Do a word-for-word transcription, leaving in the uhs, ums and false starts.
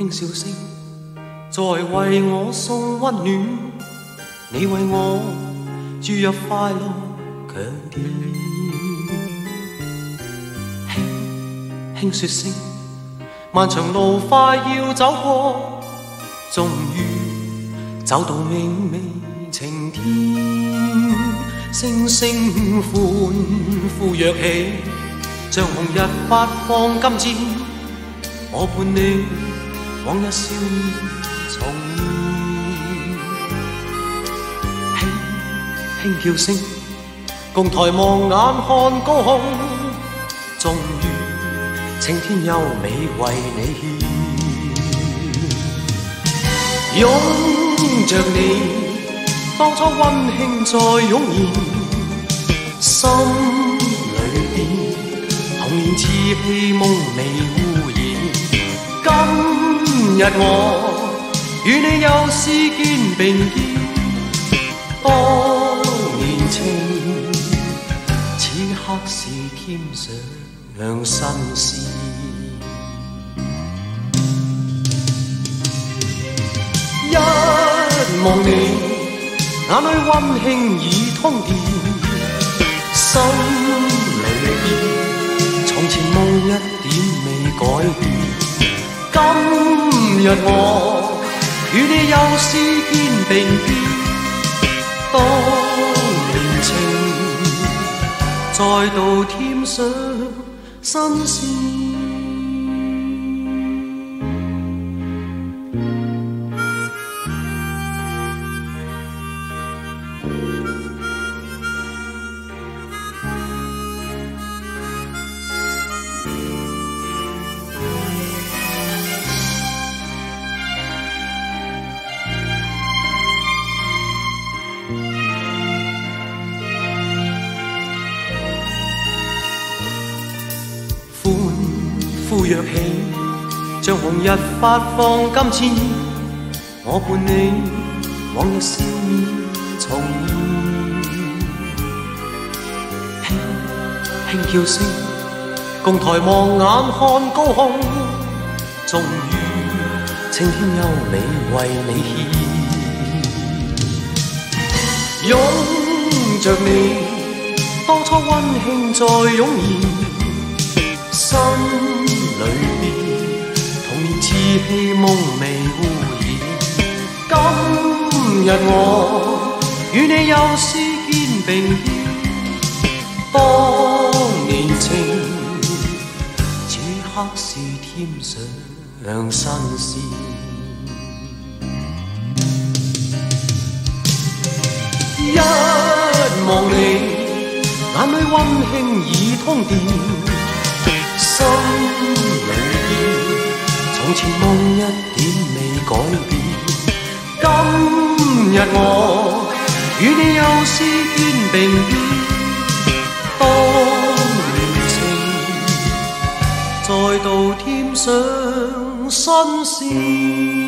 輕笑聲，在為我送溫暖，你為我注入快樂強電。輕輕說聲，漫長路快要走過，終於走到明媚晴天。星星歡呼躍起，像紅日發放金箭，我伴你往日笑面重現。輕輕叫聲，共抬望眼看高空，終於青天優美為你獻。擁着你，當初溫馨再湧現，心裏邊童年稚氣夢未污染。今日我與你又試肩並肩，當年情此刻是添上新鮮。一望你，眼裏溫馨已通電，心裏邊從前夢一點未改變。今日我與你又試肩並肩，當年情再度添上新鮮。呼躍起，像紅日發放金箭，我伴你往日笑面重現。輕輕叫聲，共抬望眼看高空，終於青天優美為你獻。擁着你，當初溫馨再湧現，心裏邊童年稚氣夢未污染。今日我與你又試肩並肩，當年情此刻是添上新鮮。一望你，眼裏溫馨已通電，心裏邊從前夢一點未改變。今日我與你又試肩並肩，當年情再度添上新鮮。